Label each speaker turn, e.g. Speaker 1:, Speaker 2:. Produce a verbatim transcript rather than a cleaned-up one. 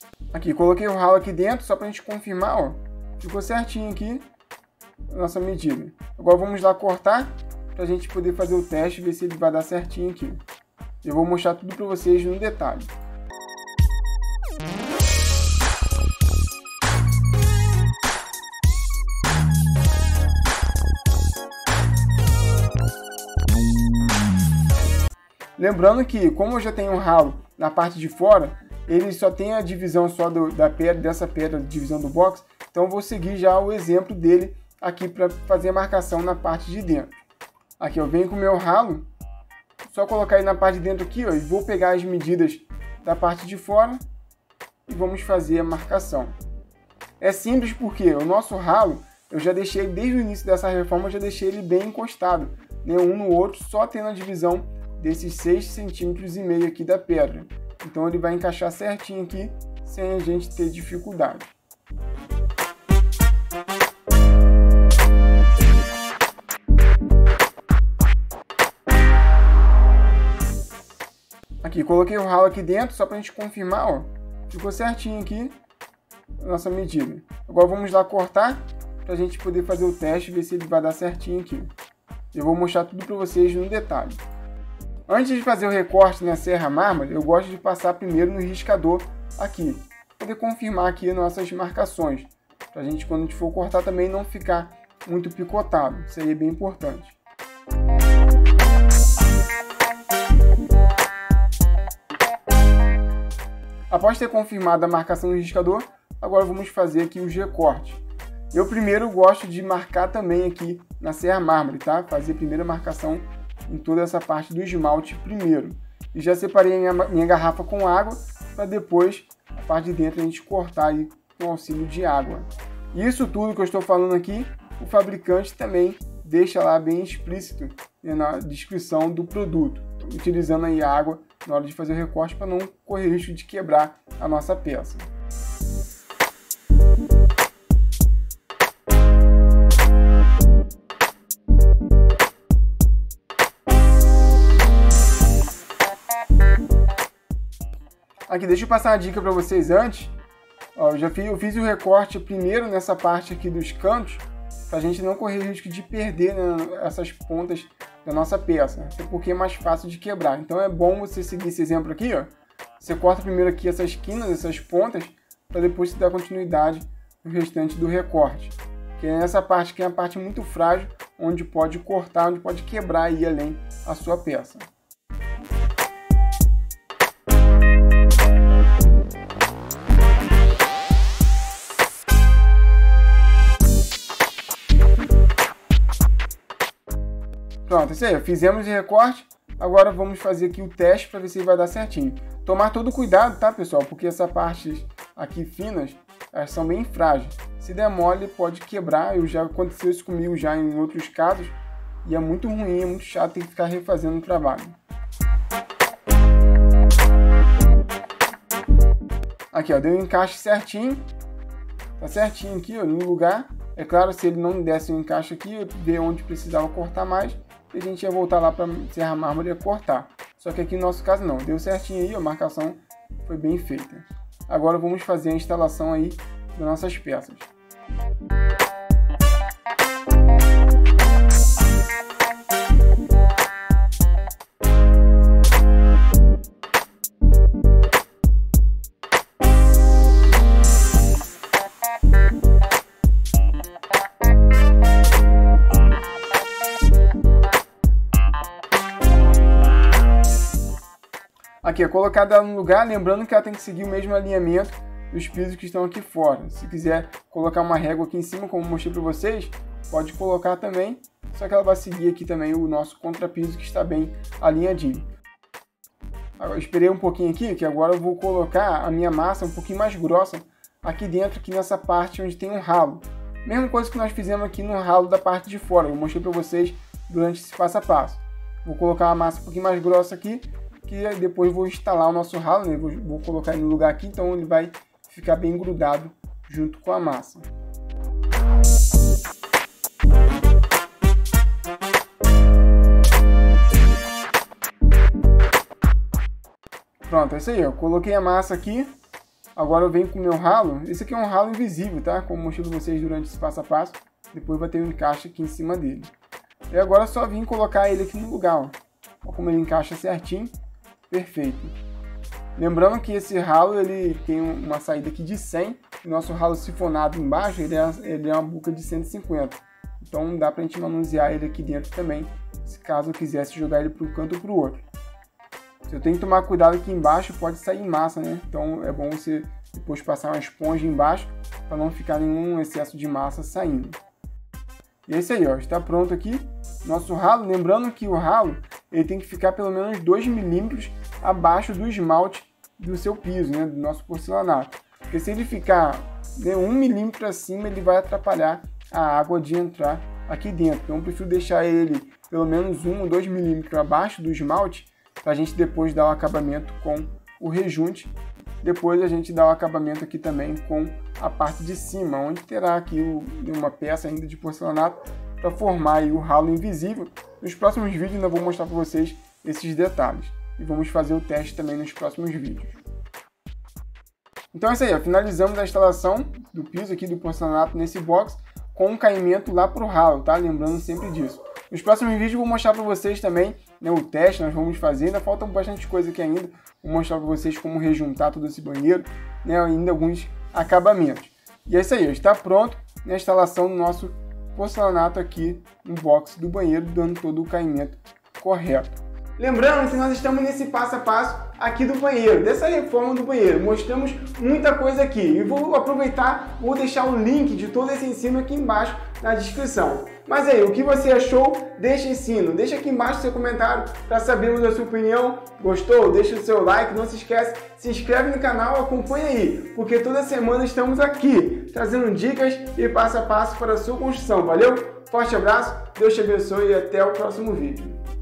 Speaker 1: Aqui, coloquei o ralo aqui dentro, só para a gente confirmar, ó. Ficou certinho aqui a nossa medida. Agora vamos lá cortar, para a gente poder fazer o teste e ver se ele vai dar certinho aqui. Eu vou mostrar tudo para vocês no detalhe. Lembrando que, como eu já tenho um ralo na parte de fora, ele só tem a divisão só do, da pedra, dessa pedra, divisão do box, então eu vou seguir já o exemplo dele aqui para fazer a marcação na parte de dentro. Aqui eu venho com o meu ralo, só colocar ele na parte de dentro aqui, ó, e vou pegar as medidas da parte de fora e vamos fazer a marcação. É simples porque o nosso ralo, eu já deixei desde o início dessa reforma, eu já deixei ele bem encostado, né, um no outro, só tendo a divisão desses seis centímetros e meio aqui da pedra. Então ele vai encaixar certinho aqui, sem a gente ter dificuldade. Aqui, coloquei o ralo aqui dentro, só para a gente confirmar, ó. Ficou certinho aqui a nossa medida. Agora vamos lá cortar, para a gente poder fazer o teste e ver se ele vai dar certinho aqui. Eu vou mostrar tudo para vocês no detalhe. Antes de fazer o recorte na serra mármore, eu gosto de passar primeiro no riscador aqui, para poder confirmar aqui as nossas marcações, para a gente, quando a gente for cortar, também não ficar muito picotado. Isso aí é bem importante. Após ter confirmado a marcação no riscador, agora vamos fazer aqui os recortes. Eu primeiro gosto de marcar também aqui na serra mármore, tá? Fazer a primeira marcação em toda essa parte do esmalte primeiro. E já separei a minha, minha garrafa com água, para depois, a parte de dentro, a gente cortar aí com auxílio de água. E isso tudo que eu estou falando aqui, o fabricante também deixa lá bem explícito, né, na descrição do produto, utilizando aí a água na hora de fazer o recorte, para não correr risco de quebrar a nossa peça. Aqui, deixa eu passar uma dica para vocês antes. Ó, eu já fiz, eu fiz o recorte primeiro nessa parte aqui dos cantos, para a gente não correr risco de perder, né, essas pontas da nossa peça, até porque é mais fácil de quebrar. Então é bom você seguir esse exemplo aqui, ó. Você corta primeiro aqui essas esquinas, essas pontas, para depois você dar continuidade no restante do recorte. Que é nessa parte que é a parte muito frágil, onde pode cortar, onde pode quebrar e ir além a sua peça. Pronto, isso aí, fizemos o recorte, agora vamos fazer aqui o teste para ver se vai dar certinho. Tomar todo cuidado, tá, pessoal? Porque essa parte aqui finas, elas são bem frágeis. Se der mole, pode quebrar. Eu já aconteceu isso comigo já em outros casos, e é muito ruim, é muito chato ter que ficar refazendo o trabalho. Aqui, ó, deu um encaixe certinho, tá certinho aqui, ó, no lugar. É claro, se ele não desse um encaixe aqui, eu ver onde precisava cortar mais, e a gente ia voltar lá para serra mármore e cortar. Só que aqui no nosso caso não, deu certinho aí, a marcação foi bem feita. Agora vamos fazer a instalação aí das nossas peças. Aqui é colocada ela no lugar, lembrando que ela tem que seguir o mesmo alinhamento dos pisos que estão aqui fora. Se quiser colocar uma régua aqui em cima, como eu mostrei para vocês, pode colocar também, só que ela vai seguir aqui também o nosso contrapiso, que está bem alinhadinho. Agora, esperei um pouquinho aqui, que agora eu vou colocar a minha massa um pouquinho mais grossa aqui dentro, aqui nessa parte onde tem um ralo. Mesma coisa que nós fizemos aqui no ralo da parte de fora, eu mostrei para vocês durante esse passo a passo. Vou colocar a massa um pouquinho mais grossa aqui, que depois vou instalar o nosso ralo, né? vou, vou colocar ele no lugar aqui, então ele vai ficar bem grudado junto com a massa. Pronto, é isso aí, ó. Coloquei a massa aqui, Agora eu venho com o meu ralo. Esse aqui é um ralo invisível, tá? Como mostrei para vocês durante esse passo a passo. Depois vai ter um encaixe aqui em cima dele. E agora é só vir colocar ele aqui no lugar, ó. Olha como ele encaixa certinho. Perfeito. Lembrando que esse ralo ele tem uma saída aqui de cem. E o nosso ralo sifonado embaixo ele é, ele é uma boca de cento e cinquenta. Então dá pra gente manusear ele aqui dentro também, se caso eu quisesse jogar ele para um canto ou para o outro. Eu tenho que tomar cuidado aqui embaixo, pode sair massa, né? Então é bom você depois passar uma esponja embaixo para não ficar nenhum excesso de massa saindo. E é isso aí, ó, está pronto aqui nosso ralo. Lembrando que o ralo ele tem que ficar pelo menos dois milímetros abaixo do esmalte do seu piso, né? Do nosso porcelanato. Porque se ele ficar, né, um milímetro acima, ele vai atrapalhar a água de entrar aqui dentro. Então eu prefiro deixar ele pelo menos um ou dois milímetros abaixo do esmalte para a gente depois dar o acabamento com o rejunte. Depois a gente dá o acabamento aqui também com a parte de cima, onde terá aqui uma peça ainda de porcelanato para formar aí o ralo invisível. Nos próximos vídeos eu vou mostrar para vocês esses detalhes. E vamos fazer o teste também nos próximos vídeos. Então é isso aí, ó. Finalizamos a instalação do piso aqui do porcelanato nesse box com um caimento lá para o ralo, tá? Lembrando sempre disso. Nos próximos vídeos eu vou mostrar para vocês também, né, o teste nós vamos fazer. Ainda falta bastante coisa aqui ainda. Vou mostrar para vocês como rejuntar todo esse banheiro, né, ainda alguns acabamentos. E é isso aí, ó, está pronto a instalação do nosso porcelanato aqui no box do banheiro, dando todo o caimento correto. Lembrando que nós estamos nesse passo a passo aqui do banheiro, dessa reforma do banheiro. Mostramos muita coisa aqui. E vou aproveitar, vou deixar o link de todo esse ensino aqui embaixo na descrição. Mas aí, o que você achou deste ensino? Deixa aqui embaixo seu comentário para sabermos a sua opinião. Gostou? Deixa o seu like, não se esquece, se inscreve no canal, acompanha aí, porque toda semana estamos aqui, trazendo dicas e passo a passo para a sua construção. Valeu? Forte abraço, Deus te abençoe e até o próximo vídeo.